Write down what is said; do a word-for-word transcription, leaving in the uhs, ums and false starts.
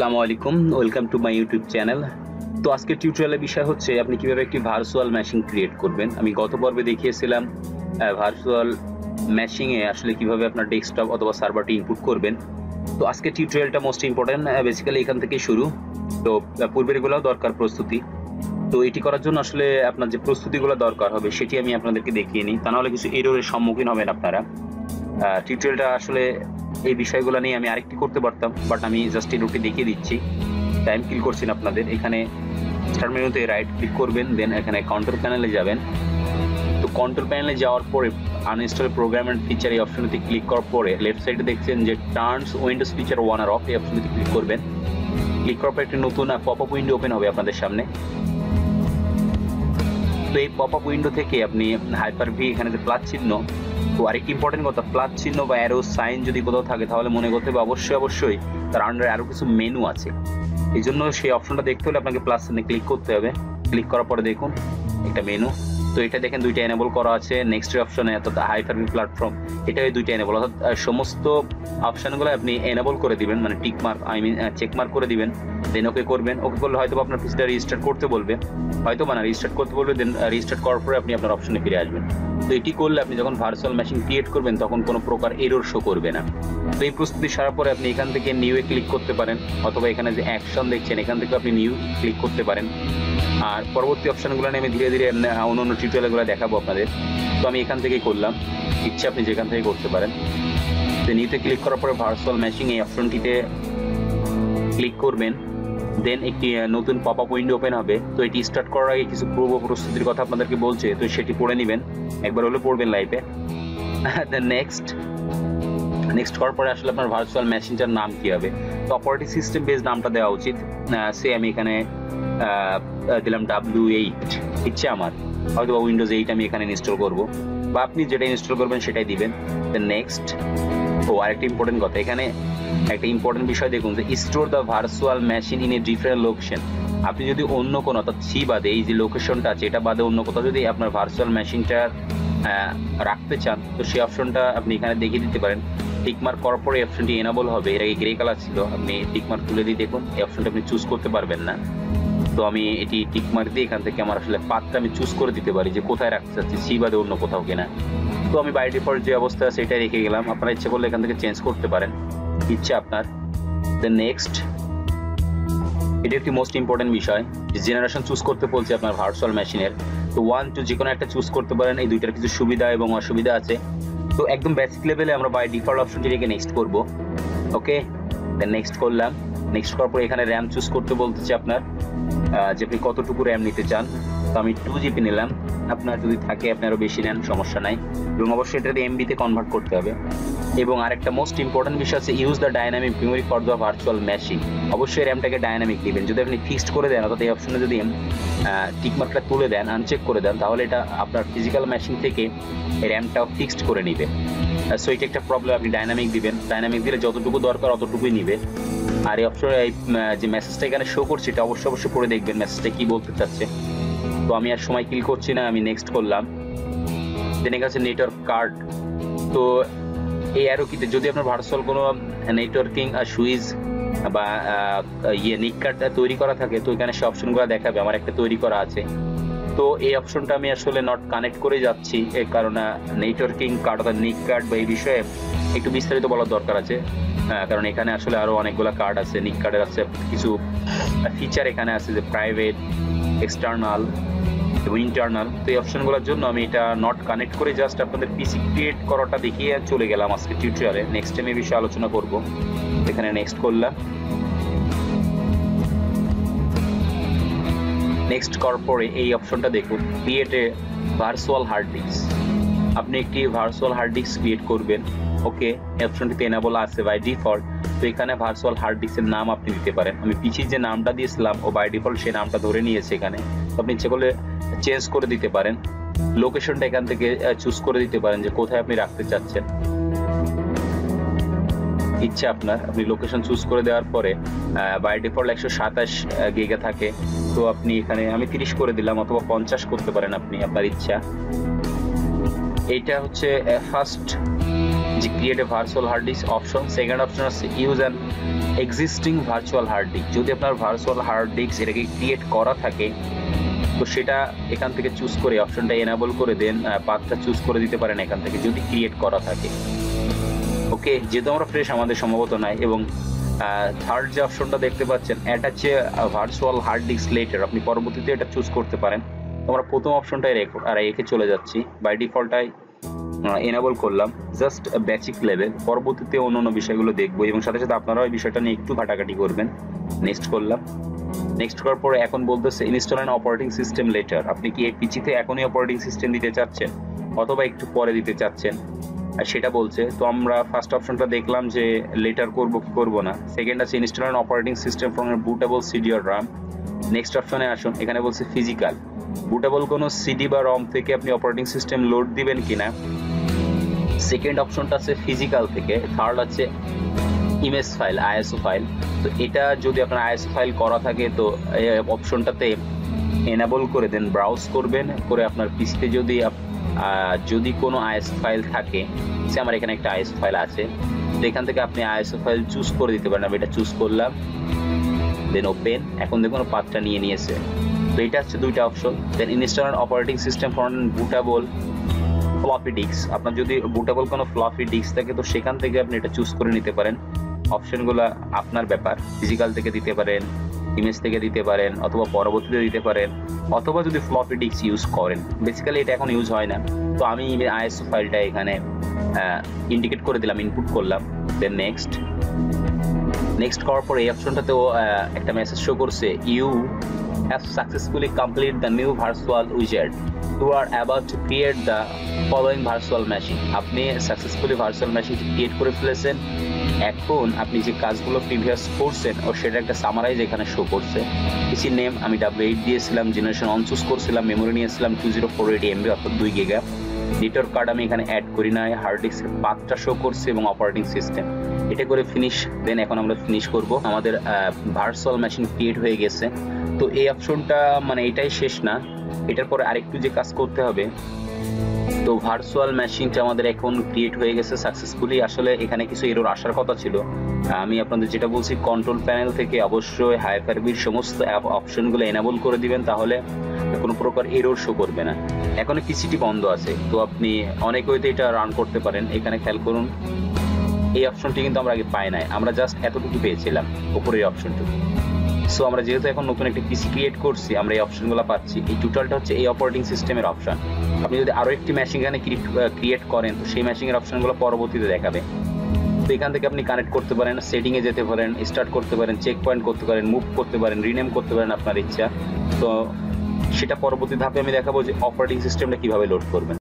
আসসালামু আলাইকুম, welcome to my YouTube channel. তো আজকের টিউটোরিয়ালের বিষয় হচ্ছে আপনি কিভাবে একটি ভার্চুয়াল মেশিন ক্রিয়েট করবেন। আমি গত পর্বে দেখিয়েছিলাম ভার্চুয়াল মেশিনে আসলে কিভাবে আপনার ডেস্কটপ অথবা সার্ভারটি ইনপুট করবেন। তো আজকের টিউটোরিয়ালটা মোস্ট ইম্পর্টেন্ট, বেসিক্যালি এখান থেকেই শুরু। তো পূর্বের এগুলো দরকার প্রস্তুতি। তো এটি করার জন্য আসলে আপনার যে প্রস্তুতিগুলো দরকার হবে সেটি আমি আপনাদেরকে দেখিয়ে নিই, তা নাহলে কিছু এররের সম্মুখীন হবেন আপনারা। টিউটোরিয়ালটা আসলে এই বিষয়গুলো নিয়ে আমি আরেকটি করতে পারতাম, বাট আমি জাস্ট এরোটি দেখিয়ে দিচ্ছি, টাইম কিল করছি না আপনাদের। এখানে স্টার্ট মেনুতে রাইট ক্লিক করবেন, দেন এখানে কন্ট্রোল প্যানেলে যাবেন। তো কন্ট্রোল প্যানেলে যাওয়ার পরে আনইনস্টল প্রোগ্রাম এন্ড ফিচার এই অপশনটিতে ক্লিক করার পরে লেফট সাইডে দেখছেন যে turns windows feature on or off, এই অপশনটিতে ক্লিক করবেন। ক্লিক করার পর একটি নতুন পপ আপ উইন্ডো ওপেন হবে আপনাদের সামনে। তো এই পপ আপ উইন্ডো থেকে আপনি হাইপার ভি, এখানে যে প্লাস চিহ্ন, তো আরেকটি ইম্পর্টেন্ট কথা, প্লাস চিহ্ন বা অ্যারো সাইন যদি কোথাও থাকে তাহলে মনে করতে হবে অবশ্যই অবশ্যই তার আন্ডারে আরও কিছু মেনু আছে। এই জন্য সেই অপশনটা দেখতে হলে আপনাকে প্লাস চিহ্নে ক্লিক করতে হবে। ক্লিক করার পরে দেখুন একটা মেনু, তো এটা দেখেন দুইটা এনেবল করা আছে। নেক্সট অপশনে অর্থাৎ হাইপার ভি প্ল্যাটফর্ম, এটাই দুইটা এনেবল, অর্থাৎ সমস্ত অপশনগুলো আপনি এনেবল করে দিবেন, মানে tick mark I mean check mark করে দিবেন, দেন ওকে করবেন। ওকে করলে হয়তো আপনার পিসিটা রেজিস্টার করতে বলবে, হয়তো মানে রেজিস্টার্ট করতে বলবে, দেন রেজিস্টার্ট করার পরে আপনি আপনার অপশনে ফিরে আসবেন। তো এটি করলে আপনি যখন ভার্চুয়াল মেশিন ক্রিয়েট করবেন তখন কোনো প্রকার এরর শো করবে না। তো এই প্রস্তুতি সারার পরে আপনি এখান থেকে নিউ এ ক্লিক করতে পারেন, অথবা এখানে যে অ্যাকশন দেখছেন এখান থেকে আপনি নিউ ক্লিক করতে পারেন। আর পরবর্তী অপশনগুলো নিয়ে আমি ধীরে ধীরে অন্য অন্য টিউটোরিয়ালগুলো দেখাবো আপনাদের। তো আমি এখান থেকেই করলাম, ইচ্ছে আপনি যেখান থেকে করতে পারেন। তো নিউতে ক্লিক করার পরে ভার্চুয়াল মেশিন এই অপশনটিতে ক্লিক করবেন, দেন একটি নতুন পপ আপ উইন্ডো ওপেন হবে। তো এটি স্টার্ট করার আগে কিছু পূর্ব প্রস্তুতির কথা আপনাদেরকে বলছে, তো সেটি পড়ে নেবেন, একবার হলে পড়বেন লাইভে। দেন নেক্সট নেক্সট করার পরে আসলে আপনার ভার্চুয়াল মেশিনটার নাম কি হবে। তো অপারেটিং সিস্টেম বেস নামটা দেওয়া উচিত। সে আমি এখানে দিলাম ডাব্লিউ এইট, ইচ্ছে আমার, হয়তো উইন্ডোজ এইট আমি এখানে ইনস্টল করব, বা আপনি যেটা ইনস্টল করবেন সেটাই দিবেন। দেন নেক্সট, ও আরেকটা ইম্পর্টেন্ট কথা, এখানে একটা ইম্পর্টেন্ট বিষয় দেখুন যে store the virtual machine in a different location. আপনি যদি অন্য কোনো, অর্থাৎ সি বাদে এই যে লোকেশনটা আছে এটা বাদে অন্য কোথাও যদি আপনার ভার্চুয়াল মেশিনটা রাখতে চান, তো সেই অপশনটা আপনি এখানে দেখিয়ে দিতে পারেন। টিকমার্ক করার পরে এই অপশনটি এনাবল হবে। এর আগে গ্রে কালার ছিল, আপনি টিকমার্ক তুলে দিয়ে দেখুন এই অপশনটা আপনি চুজ করতে পারবেন না। তো আমি এটি টিকমার্ক দিয়ে এখান থেকে আমার আসলে পাথটা আমি চুজ করে দিতে পারি যে কোথায় রাখতে চাচ্ছি, সি বাদে অন্য কোথাও কিনা। তো আমি বাই ডিফল্ট যে অবস্থা আছে সেটাই রেখে গেলাম, আপনারা ইচ্ছে করলে এখান থেকে চেঞ্জ করতে পারেন, ইচ্ছে আপনার। দেন নেক্সট, এটি একটি মোস্ট ইম্পর্টেন্ট বিষয়, জেনারেশন চুজ করতে বলছে আপনার ভার্চুয়াল মেশিনের। তো ওয়ান টু যে কোনো একটা চুজ করতে পারেন, এই দুইটার কিছু সুবিধা এবং অসুবিধা আছে। তো একদম বেসিক লেভেলে আমরা বাই ডিফল্ট অপশনটি রেখে নেক্সট করব। ওকে, দেন নেক্সট করলাম। নেক্সট করার পর এখানে র্যাম চুজ করতে বলতেছে আপনার, যে আপনি কতটুকু র্যাম নিতে চান। তো আমি টু জিবি নিলাম, আপনার যদি থাকে আপনি আরও বেশি নেন, সমস্যা নাই, এবং অবশ্যই এটাতে এমবিতে কনভার্ট করতে হবে। এবং আরেকটা মোস্ট ইম্পর্টেন্ট বিষয় আছে use the dynamic memory for the virtual machine. অবশ্যই র্যামটাকে ডাইনামিক দিবেন। যদি আপনি ফিক্সড করে দেন, অর্থাৎ এই অপশনে যদি টিকমার্কটা তুলে দেন, আনচেক করে দেন, তাহলে এটা আপনার ফিজিক্যাল মেশিন থেকে র্যামটাও ফিক্সড করে নিবে। সো এটা একটা প্রবলেম, আপনি ডাইনামিক দিবেন। ডাইনামিক দিলে যতটুকু দরকার অতটুকুই নিবে। আর এই অপশনে এই যে মেসেজটা এখানে শো করছে এটা অবশ্যই অবশ্যই পড়ে দেখবেন মেসেজটা কি বলতে চাচ্ছে। তো আমি আর সময় কিল করছি না, আমি নেক্সট করলাম। দেন এখানে আছে নেটওয়ার্ক কার্ড। তো এই অ্যারো কিতে যদি আপনার ভার্চুয়াল কোনো নেটওয়ার্কিং সুইচ বা ইয়ে নিক কার্ড তৈরি করা থাকে, তো এখানে সে অপশনগুলো দেখাবে। আমার একটা তৈরি করা আছে, তো এই অপশনটা আমি আসলে নট কানেক্ট করে যাচ্ছি, এই কারণে নেটওয়ার্কিং কার্ড বা নিক কার্ড বা এই বিষয়ে একটু বিস্তারিত বলার দরকার আছে। কারণ এখানে আসলে আরও অনেকগুলো কার্ড আছে, নিক কার্ডের আছে কিছু ফিচার এখানে আছে, যে প্রাইভেট, এক্সটার্নাল এবং ইন্টারনাল। তো এই অপশনগুলোর জন্য আমি এটা নট কানেক্ট করে জাস্ট আপনাদের পিসি ক্রিয়েট করাটা দেখিয়ে চলে গেলাম আজকে টিউটোরিয়ালে। নেক্সট টাইম এই বিষয়ে আলোচনা করব। এখানে নেক্সট করলাম। নেক্সট করার পরে এই অপশনটা দেখুন, create a virtual hard disk. আপনি একটি ভার্চুয়াল হার্ড ডিস্ক ক্রিয়েট করবেন। ওকে, এই অপশনটিতে এনেবল আছে বাই ডিফল্ট। তো এখানে ভার্চুয়াল হার্ড ডিস্কের নাম আপনি দিতে পারেন। আমি পিছিয়ে যে নামটা দিয়েছিলাম ও বাই ডিফল্ট সেই নামটা ধরে নিয়েছে এখানে। আপনি ইচ্ছে করলে চেঞ্জ করে দিতে পারেন। লোকেশনটা এখান থেকে চুজ করে দিতে পারেন যে কোথায় আপনি রাখতে চাচ্ছেন, ইচ্ছা আপনার। আপনি লোকেশন চুজ করে দেওয়ার পরে বাই ডিফল্ট একশো সাতাশ গিগা থাকে, তো আপনি এখানে আমি তিরিশ করে দিলাম, অথবা পঞ্চাশ করতে পারেন আপনি, আপনার ইচ্ছা। এইটা হচ্ছে ফার্স্ট যে create a virtual hard disk option. Second option আছে use an existing virtual hard disk. যদি আপনার ভার্চুয়াল হার্ড ডিস্ক এটাকে ক্রিয়েট করা থাকে তো সেটা এখান থেকে চুজ করে অপশনটা এনাবল করে দেন, পাথটা চুজ করে দিতে পারেন এখান থেকে যদি ক্রিয়েট করা থাকে। ওকে, যেহেতু আমরা ফ্রেশ আমাদের সম্ভবত নাই। এবং থার্ড যে অপশনটা দেখতে পাচ্ছেন attach a virtual hard disk later, আপনি পরবর্তীতে এটা চুজ করতে পারেন। আমরা প্রথম অপশনটাই আর রেখে চলে যাচ্ছি, বাই ডিফল্টটাই এনাবল করলাম জাস্ট বেসিক লেভেল। পরবর্তীতে অন্য অন্য বিষয়গুলো দেখবো এবং সাথে সাথে আপনারাও এই বিষয়টা নিয়ে একটু ঘাটাঘাটি করবেন। নেক্সট করলাম। নেক্সট করার পরে এখন বলতেছে install an operating system later. আপনি কি এই পিসিতে এখনই অপারেটিং সিস্টেম দিতে চাচ্ছেন অথবা একটু পরে দিতে চাচ্ছেন সেটা বলছে। তো আমরা ফার্স্ট অপশনটা দেখলাম যে লেটার করবো কি করবো না। সেকেন্ড আছে install an operating system from bootable CD or ROM. Next অপশনে আসুন, এখানে বলছে ফিজিক্যাল বুটেবল কোনো সিডি বা রম থেকে আপনি অপারেটিং সিস্টেম লোড দিবেন কিনা। সেকেন্ড অপশনটা আছে ফিজিক্যাল থেকে। থার্ড আছে ইমেজ ফাইল, আইএসও ফাইল। তো এটা যদি আপনার আইএসও ফাইল করা থাকে তো অপশনটাতে এনাবল করে দেন, ব্রাউজ করবেন করে আপনার পিসিতে যদি যদি কোনো আইএসও ফাইল থাকে, সে আমার এখানে একটা আইএসও ফাইল আছে, তো এখান থেকে আপনি আইএসও ফাইল চুজ করে দিতে পারেন। আমি এটা চুজ করলাম, দেন ওপেন। এখন দেখুন পাথটা নিয়ে নিয়েছে। তো এটা হচ্ছে দুইটা অপশন। Then install operating system from bootable floppy disk. আপনার যদি বুটেবল কোনো ফ্লপি ডিস্ক থাকে তো সেখান থেকে আপনি এটা চুজ করে নিতে পারেন। অপশনগুলো আপনার ব্যাপার, ফিজিক্যাল থেকে দিতে পারেন, ইমেজ থেকে দিতে পারেন, অথবা পরবর্তীতে দিতে পারেন, অথবা যদি ফ্লপি ডিস্ক ইউজ করেন। বেসিক্যালি এটা এখন ইউজ হয় না, তো আমি আইএসও ফাইলটা এখানে ইন্ডিকেট করে দিলাম, ইনপুট করলাম। দেন নেক্সট নেক্সট করার পরে এই অপশনটাতেও একটা মেসেজ শো করছে, you have successfully complete the new virtual wizard, you are about to create the following virtual machine. আপনি সাকসেসফুলি ভার্চুয়াল মেশিন ক্রিয়েট করে ফেলেছেন। এখন আপনি যে কাজগুলো প্রিভিয়াস করছেন ও সেটা একটা সামারাইজ এখানে শো করছে। পিসি নেম আমি ডাব্লিউ এইট দিয়েছিলাম, জেনারেশন অন চুজ করছিলাম, মেমোরি নিয়েছিলাম two zero four eight MB অর্থাৎ দুই গিগা। নেটওয়ার্ক কার্ড আমি এখানে অ্যাড করি নাই, হার্ড ডিস্কের পাথটা শো করছে এবং অপারেটিং সিস্টেম এটা করে ফিনিশ। দেন এখন আমরা ফিনিশ করব। আমাদের ভার্চুয়াল মেশিন ক্রিয়েট হয়ে গেছে। তো এই অপশনটা মানে এটাই শেষ না, এটার পরে আরেকটু যে কাজ করতে হবে। তো ভার্চুয়াল মেশিনটা আমাদের এখন ক্রিয়েট হয়ে গেছে সাকসেসফুলি। আসলে এখানে কিছু এরর আসার কথা ছিল। আমি আপনাদের যেটা বলছি, কন্ট্রোল প্যানেল থেকে অবশ্যই হাইপার-ভির সমস্ত অ্যাপ অপশনগুলো এনাবল করে দিবেন, তাহলে কোনো প্রকার এরর শো করবে না। এখন পিসিটি বন্ধ আছে, তো আপনি অনেক ওয়েতে এটা রান করতে পারেন। এখানে খেয়াল করুন, এই অপশনটি কিন্তু আমরা আগে পাই নাই, আমরা জাস্ট এতটুকু পেয়েছিলাম উপরের অপশনটুকু। সো আমরা যেহেতু এখন নতুন একটা পিসি ক্রিয়েট করছি, আমরা এই অপশনগুলো পাচ্ছি। এই টোটালটা হচ্ছে এই অপারেটিং সিস্টেমের অপশন। আপনি যদি আরও একটি মেশিন এখানে ক্রিয়েট করেন তো সেই মেশিনের অপশনগুলো পরবর্তীতে দেখাবে। তো এখান থেকে আপনি কানেক্ট করতে পারেন, সেটিংয়ে যেতে পারেন, স্টার্ট করতে পারেন, চেক পয়েন্ট করতে পারেন, মুভ করতে পারেন, রিনেম করতে পারেন আপনার ইচ্ছা। তো সেটা পরবর্তী ধাপে আমি দেখাবো যে অপারেটিং সিস্টেমটা কীভাবে লোড করবেন।